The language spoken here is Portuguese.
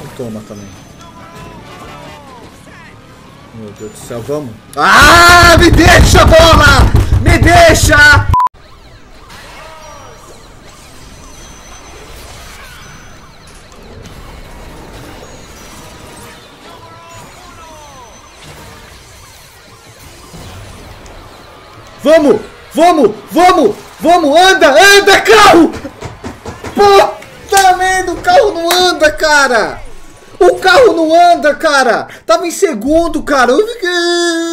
Toma também. Meu Deus do céu, vamos. Ah, me deixa, bola! Me deixa! Vamos! Vamos! Vamos! Vamos! Anda! Anda, carro! Puta merda! O carro não anda, cara! O carro não anda, cara! Tava em segundo, cara! Eu fiquei...